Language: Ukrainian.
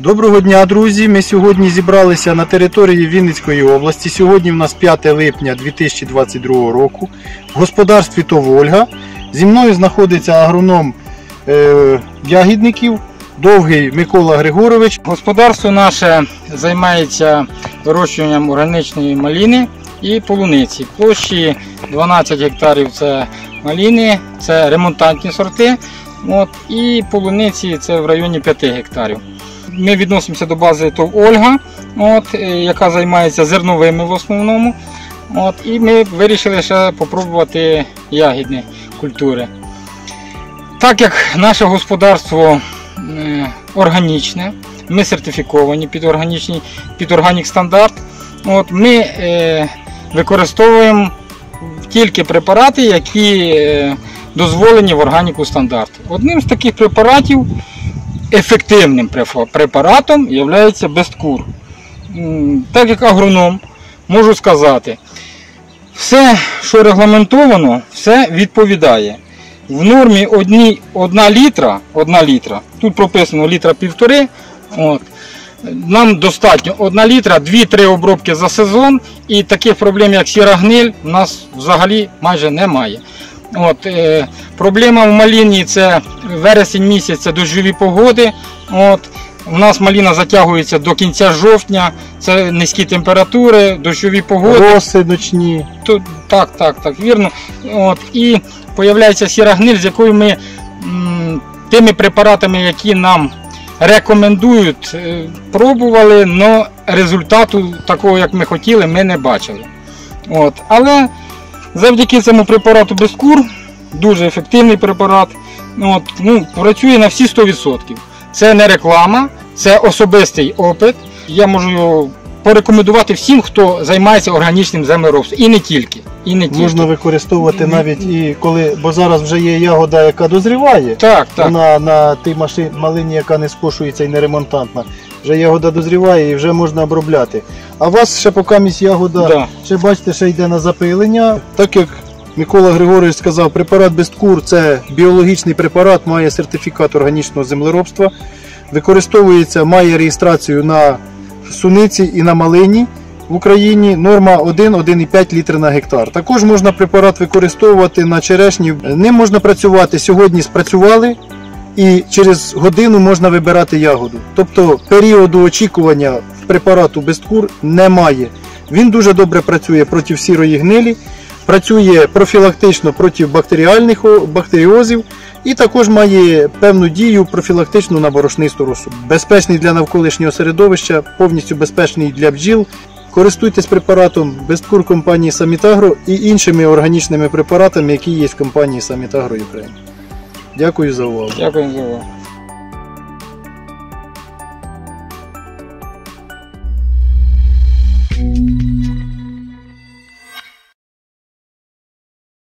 Доброго дня, друзі! Ми сьогодні зібралися на території Вінницької області. Сьогодні в нас 5 липня 2022 року. В господарстві ТОВ «Ольга». Зі мною знаходиться агроном ягідників Довгий Микола Григорович. Господарство наше займається вирощуванням органічної малини і полуниці. Площі 12 гектарів це малини, це ремонтантні сорти. І полуниці це в районі 5 гектарів. Ми відносимося до бази ТОВ «Ольга», яка займається зерновими в основному. І ми вирішили ще спробувати ягідні культури. Так як наше господарство органічне, ми сертифіковані під органік стандарт, ми використовуємо тільки препарати, які дозволені в органіку стандарт. Одним з таких препаратів, ефективним препаратом є Бесткур. Так як агроном, можу сказати, все, що регламентовано, все відповідає. В нормі 1 літра, тут прописано 1,5 літра, нам достатньо 1 літра, 2-3 обробки за сезон, і таких проблем, як сіра гниль, у нас взагалі майже немає. Проблема в малині – це вересень місяць, це дощові погоди. У нас малина затягується до кінця жовтня, це низькі температури, дощові погоди. Роси ночні. Так, вірно. І з'являється сіра гниль, з якою ми тими препаратами, які нам рекомендують, пробували, але результату такого, як ми хотіли, ми не бачили. Але завдяки цьому препарату Бесткур, дуже ефективний препарат, працює на всі 100%. Це не реклама, це особистий опит. Я можу його порекомендувати всім, хто займається органічним землеробством. І не тільки. Можна використовувати навіть і коли, бо зараз вже є ягода, яка дозріває. Так. Вона на тій малині, яка не скошується і не ремонтантна. Вже ягода дозріває і вже можна обробляти. А у вас ще поки ягода, ще бачите, ще йде на запилення. Так як Микола Григорович сказав, препарат Бесткур – це біологічний препарат, має сертифікат органічного землеробства. Використовується, має реєстрацію на суниці і на малині в Україні. Норма 1-1,5 літра на гектар. Також можна препарат використовувати на черешні. Ним можна працювати, сьогодні спрацювали і через годину можна вибирати ягоду. Тобто періоду очікування препарату Бесткур немає. Він дуже добре працює проти сірої гнилі, працює профілактично проти бактеріозів і також має певну дію профілактичну на борошнисту росу. Безпечний для навколишнього середовища, повністю безпечний для бджіл. Користуйтесь препаратом Бесткур компанії Самітагро і іншими органічними препаратами, які є в компанії Самітагро Україна. Дякую за увагу. Дякую за увагу.